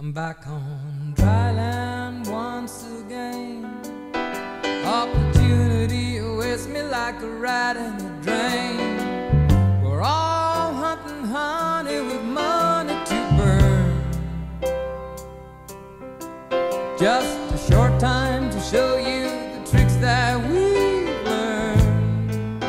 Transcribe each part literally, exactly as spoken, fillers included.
I'm back on dry land once again. Opportunity awaits me like a rat in the drain. We're all hunting honey with money to burn. Just a short time to show you the tricks that we've learned.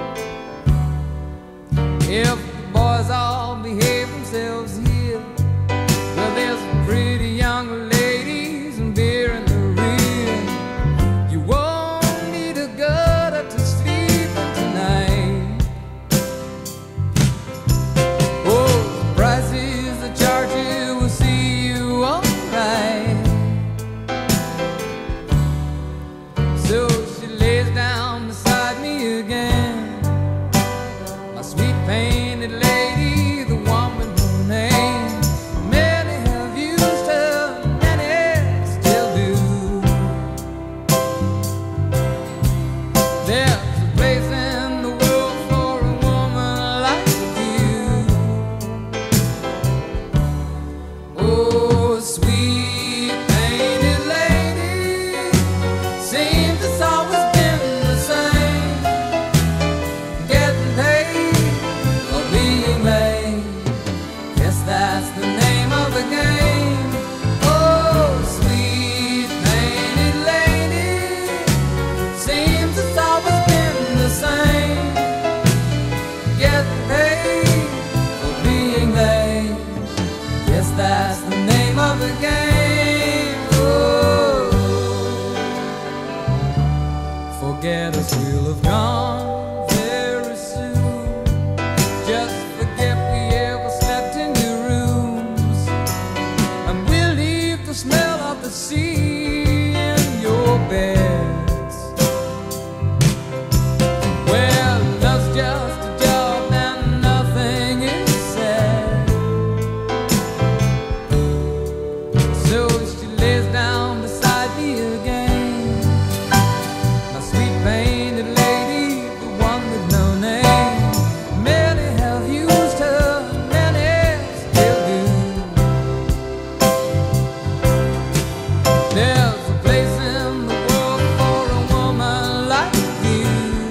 If the boys all behave themselves here, well, there's some pretty young ladies and beer in the rear. You won't need a gutter to sleep in tonight. Oh, the prices they charge you will see you alright. So she lays down beside me again, my sweet painted lady, the one with no name. That's the name of the game. Oh, sweet painted lady, seems it's always been the same. Getting paid for being late. Yes, that's the name of the game. Oh, forget us, we'll have gone very soon. Just forget we ever slept in the smell of the sea in your beds. Well, love's just a job and nothing is said. So she lays down beside me again, my sweet painted lady, the one with no name. Many have used her, many still do. There's a place in the world for a woman like you.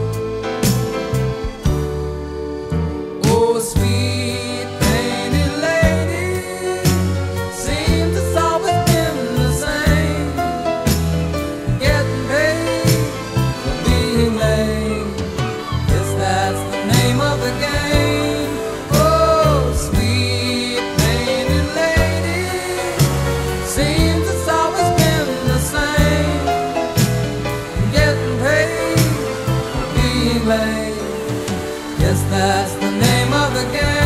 Oh, sweet painted lady, seems it's always been the same. Getting paid for being late. Yes, that's the name of the game. Oh, sweet painted lady, seems it's always been the same. Getting paid for being late. Yes, that's the name of the game.